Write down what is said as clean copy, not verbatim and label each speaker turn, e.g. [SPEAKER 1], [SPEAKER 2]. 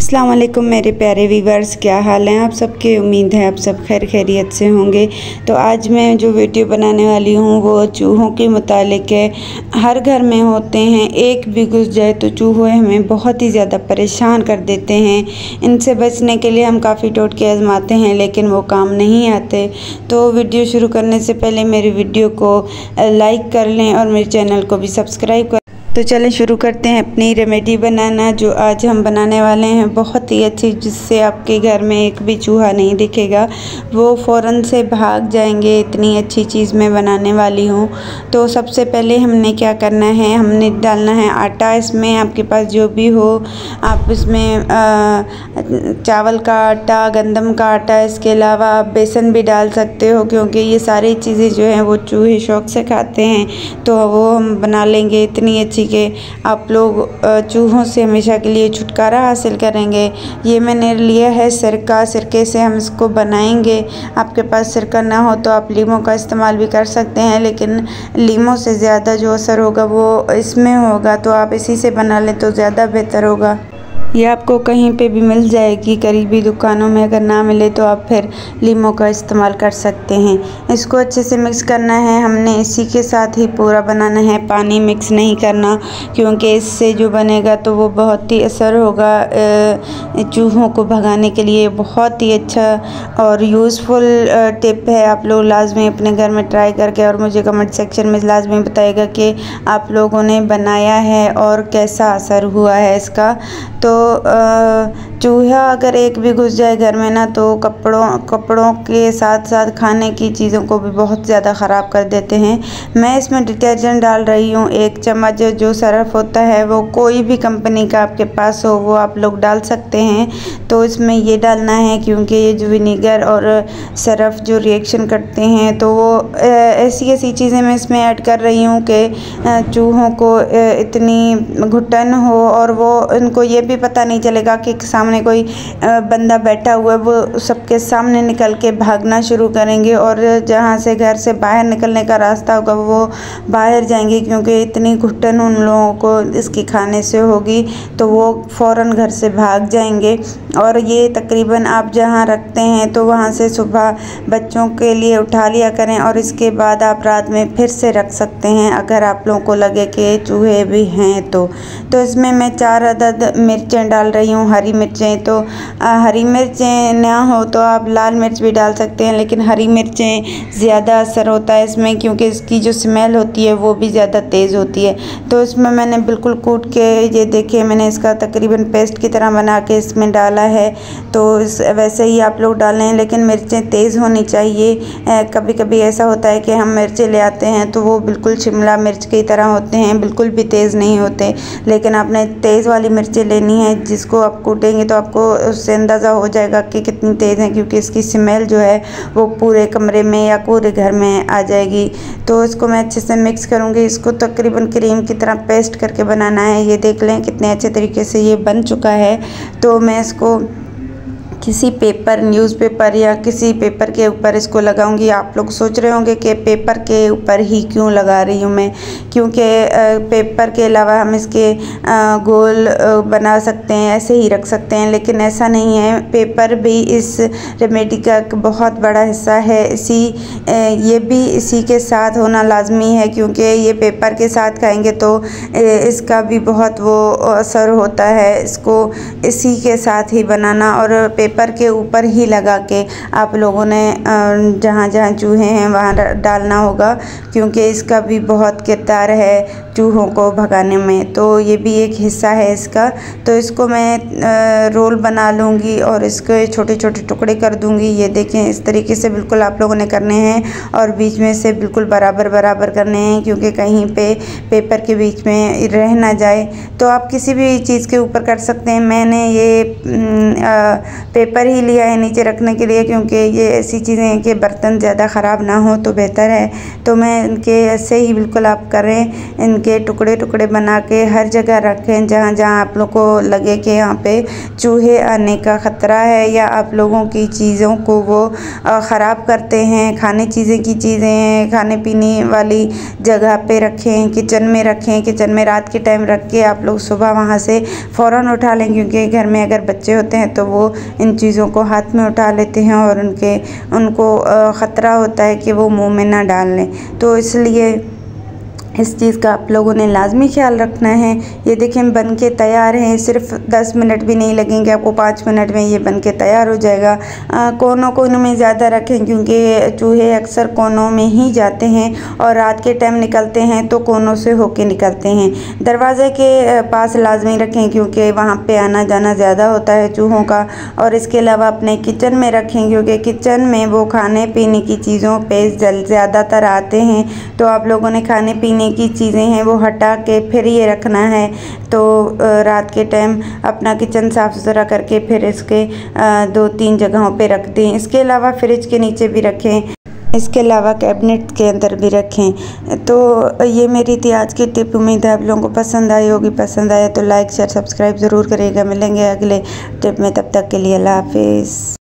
[SPEAKER 1] अस्सलाम वालेकुम मेरे प्यारे व्यूवर्स, क्या हाल हैं आप सबके। उम्मीद है आप सब खैर खैरियत से होंगे। तो आज मैं जो वीडियो बनाने वाली हूँ वो चूहों के मुतालिक है। हर घर में होते हैं, एक भी घुस जाए तो चूहे हमें बहुत ही ज़्यादा परेशान कर देते हैं। इनसे बचने के लिए हम काफ़ी टोटके आजमाते हैं लेकिन वो काम नहीं आते। तो वीडियो शुरू करने से पहले मेरी वीडियो को लाइक कर लें और मेरे चैनल को भी सब्सक्राइब कर। तो चलें शुरू करते हैं अपनी रेमेडी बनाना। जो आज हम बनाने वाले हैं बहुत ही अच्छी, जिससे आपके घर में एक भी चूहा नहीं दिखेगा, वो फ़ौरन से भाग जाएंगे। इतनी अच्छी चीज़ मैं बनाने वाली हूँ। तो सबसे पहले हमने क्या करना है, हमने डालना है आटा। इसमें आपके पास जो भी हो, आप इसमें चावल का आटा, गंदम का आटा, इसके अलावा आप बेसन भी डाल सकते हो, क्योंकि ये सारी चीज़ें जो हैं वो चूहे शौक़ से खाते हैं। तो वो हम बना लेंगे इतनी अच्छी के आप लोग चूहों से हमेशा के लिए छुटकारा हासिल करेंगे। ये मैंने लिया है सिरका, सिरके से हम इसको बनाएंगे। आपके पास सिरका ना हो तो आप लीमों का इस्तेमाल भी कर सकते हैं, लेकिन लीमों से ज़्यादा जो असर होगा वो इसमें होगा, तो आप इसी से बना लें तो ज़्यादा बेहतर होगा। ये आपको कहीं पे भी मिल जाएगी, करीबी दुकानों में। अगर ना मिले तो आप फिर लीमों का इस्तेमाल कर सकते हैं। इसको अच्छे से मिक्स करना है। हमने इसी के साथ ही पूरा बनाना है, पानी मिक्स नहीं करना, क्योंकि इससे जो बनेगा तो वो बहुत ही असर होगा चूहों को भगाने के लिए। बहुत ही अच्छा और यूज़फुल टिप है। आप लोग लाजमी अपने घर में ट्राई करके और मुझे कमेंट सेक्शन में लाजमी बताइएगा कि आप लोगों ने बनाया है और कैसा असर हुआ है इसका। तो चूहा अगर एक भी घुस जाए घर में ना, तो कपड़ों के साथ साथ खाने की चीज़ों को भी बहुत ज़्यादा ख़राब कर देते हैं। मैं इसमें डिटर्जेंट डाल रही हूँ 1 चम्मच। जो सर्फ होता है वो कोई भी कंपनी का आपके पास हो वो आप लोग डाल सकते हैं। तो इसमें ये डालना है, क्योंकि ये जो विनीगर और सर्फ जो रिएक्शन करते हैं, तो वो ऐसी चीज़ें मैं इसमें ऐड कर रही हूँ कि चूहों को इतनी घुटन हो और वो इनको ये भी पता नहीं चलेगा कि सामने कोई बंदा बैठा हुआ है। वो सबके सामने निकल के भागना शुरू करेंगे और जहाँ से घर से बाहर निकलने का रास्ता होगा वो बाहर जाएंगे, क्योंकि इतनी घुटन उन लोगों को इसके खाने से होगी, तो वो फ़ौरन घर से भाग जाएंगे। और ये तकरीबन आप जहाँ रखते हैं तो वहाँ से सुबह बच्चों के लिए उठा लिया करें, और इसके बाद आप रात में फिर से रख सकते हैं अगर आप लोगों को लगे कि चूहे भी हैं तो। इसमें मैं 4 अदद मिर्चें डाल रही हूँ, हरी मिर्चें। तो हरी मिर्चें ना हो तो आप लाल मिर्च भी डाल सकते हैं, लेकिन हरी मिर्चें ज़्यादा असर होता है इसमें, क्योंकि इसकी जो स्मेल होती है वो भी ज़्यादा तेज़ होती है। तो इसमें मैंने बिल्कुल कूट के, ये देखिए मैंने इसका तकरीबन पेस्ट की तरह बना के इसमें डाला है। तो वैसे ही आप लोग डालें, लेकिन मिर्चें तेज़ होनी चाहिए। कभी कभी ऐसा होता है कि हम मिर्चें ले आते हैं तो वो बिल्कुल शिमला मिर्च की तरह होते हैं, बिल्कुल भी तेज़ नहीं होते। लेकिन आपने तेज़ वाली मिर्चें लेनी है, जिसको आप कूटेंगे तो आपको उससे अंदाज़ा हो जाएगा कि कितनी तेज़ है, क्योंकि इसकी स्मेल जो है वो पूरे कमरे में या पूरे घर में आ जाएगी। तो इसको मैं अच्छे से मिक्स करूँगी। इसको तकरीबन क्रीम की तरह पेस्ट करके बनाना है। ये देख लें कितने अच्छे तरीके से ये बन चुका है। तो मैं इसको किसी पेपर, न्यूज़पेपर या किसी पेपर के ऊपर इसको लगाऊंगी। आप लोग सोच रहे होंगे कि पेपर के ऊपर ही क्यों लगा रही हूँ मैं, क्योंकि पेपर के अलावा हम इसके गोल बना सकते हैं, ऐसे ही रख सकते हैं, लेकिन ऐसा नहीं है। पेपर भी इस रेमेडी का बहुत बड़ा हिस्सा है। ये भी इसी के साथ होना लाजमी है, क्योंकि ये पेपर के साथ खाएंगे तो इसका भी बहुत वो असर होता है। इसको इसी के साथ ही बनाना और पेपर के ऊपर ही लगा के आप लोगों ने जहाँ जहाँ चूहे हैं वहाँ डालना होगा, क्योंकि इसका भी बहुत किरदार है चूहों को भगाने में। तो ये भी एक हिस्सा है इसका। तो इसको मैं रोल बना लूँगी और इसके छोटे छोटे टुकड़े कर दूँगी। ये देखें इस तरीके से बिल्कुल आप लोगों ने करने हैं, और बीच में से बिल्कुल बराबर बराबर करने हैं, क्योंकि कहीं पे पेपर के बीच में रह ना जाए। तो आप किसी भी चीज़ के ऊपर कर सकते हैं। मैंने ये पेपर ही लिया है नीचे रखने के लिए, क्योंकि ये ऐसी चीज़ें हैं कि बर्तन ज़्यादा ख़राब ना हो तो बेहतर है। तो मैं इनके ऐसे ही बिल्कुल आप करें, उनके टुकड़े टुकड़े बना के हर जगह रखें जहाँ जहाँ आप लोग को लगे कि यहाँ पे चूहे आने का ख़तरा है या आप लोगों की चीज़ों को वो ख़राब करते हैं। खाने खाने पीने वाली जगह पे रखें, किचन में रखें। किचन में रात के टाइम रख के आप लोग सुबह वहाँ से फ़ौरन उठा लें, क्योंकि घर में अगर बच्चे होते हैं तो वो इन चीज़ों को हाथ में उठा लेते हैं और उनको ख़तरा होता है कि वो मुंह में ना डाल लें। तो इसलिए इस चीज़ का आप लोगों ने लाजमी ख्याल रखना है। ये देखें बन के तैयार हैं, सिर्फ 10 मिनट भी नहीं लगेंगे आपको, 5 मिनट में ये बन के तैयार हो जाएगा। कोनों में ज़्यादा रखें क्योंकि चूहे अक्सर कोनों में ही जाते हैं और रात के टाइम निकलते हैं तो कोनों से होके निकलते हैं। दरवाज़े के पास लाजमी रखें क्योंकि वहाँ पे आना जाना ज़्यादा होता है चूहों का। और इसके अलावा अपने किचन में रखें क्योंकि किचन में वो खाने पीने की चीज़ों पे ज़्यादातर आते हैं। तो आप लोगों ने खाने पीने की चीज़ें हैं वो हटा के फिर ये रखना है। तो रात के टाइम अपना किचन साफ़ सुथरा करके फिर इसके 2-3 जगहों पे रख दें। इसके अलावा फ्रिज के नीचे भी रखें, इसके अलावा कैबिनेट के अंदर भी रखें। तो ये मेरी थी आज की टिप। उम्मीद है आप लोगों को पसंद आई होगी। पसंद आया तो लाइक शेयर सब्सक्राइब ज़रूर करिएगा। मिलेंगे अगले टिप में, तब तक के लिए अल्लाह हाफिज़।